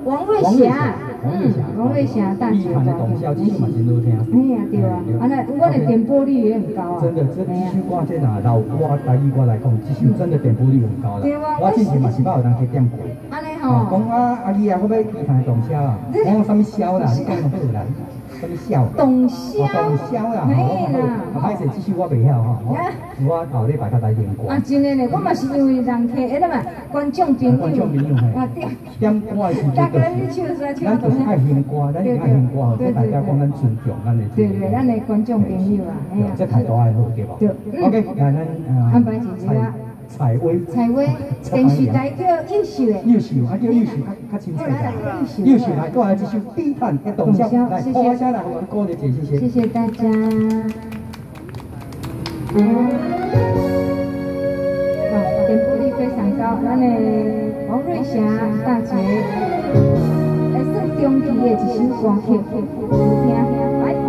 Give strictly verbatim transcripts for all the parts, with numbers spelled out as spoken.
王瑞霞， 嗯， 王瑞霞大姐的董笑，这首嘛真好听。 哎呀，对啊，啊那我的点播率也很高啊。 真的，这这首歌这哪老歌台语歌来讲，这首真的点播率很高啦。我之前嘛是捌有人去点过。 安尼吼。 讲啊，阿姨啊，我要一盘董笑啊，我讲什么笑啦？你讲什么啦？什么笑？ 董笑。 董笑啦，嘿啦。啊，歹势，这首我袂晓吼。我后礼拜较来练过。啊， 真的呢，我嘛是因为人客，哎，那嘛观众朋友。 观众朋友嘿。啊，点点歌的时阵，咱就是爱听歌，咱爱听歌，对大家讲咱尊重咱的。对对，咱的观众朋友啊，哎呀。这态度还好，对吧？对。OK，来咱呃。安排一下。采薇，采薇，电视台叫优秀的，优秀，啊叫优秀，较较清楚啦。优秀来，过来这首《低碳的董箫》，来，谢谢，来，我们歌的姐，谢谢，谢谢大家。好，点播率非常高，咱的王瑞霞大姐来算中期的一首歌曲，听听，来。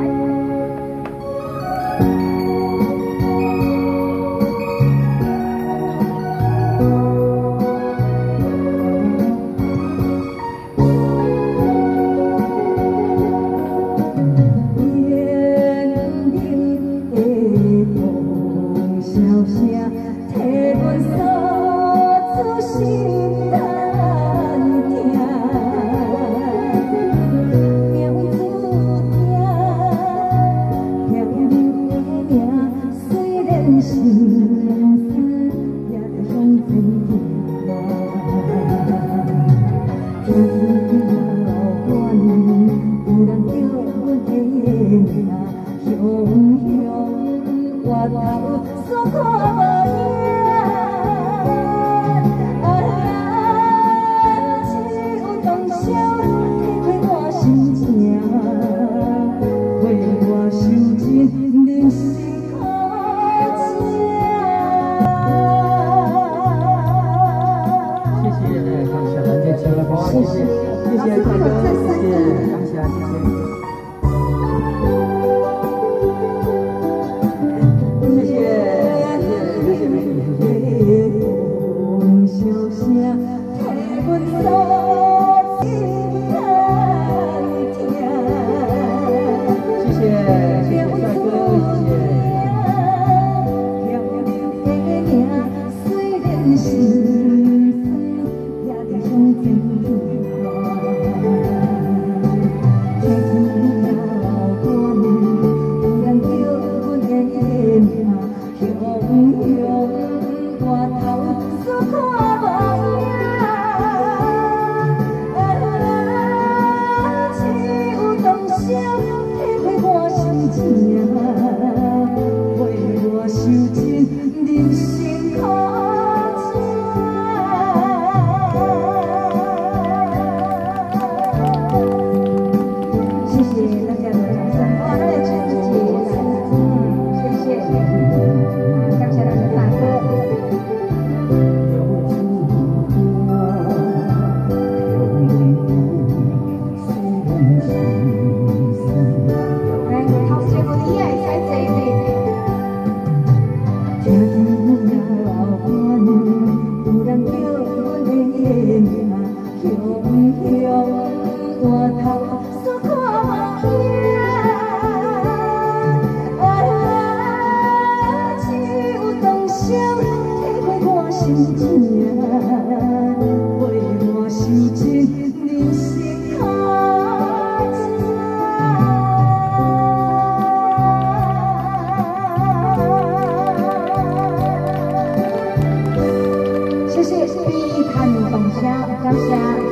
谢谢，谢谢大哥，谢谢，感谢，谢谢。谢谢，第一看董箫，感谢。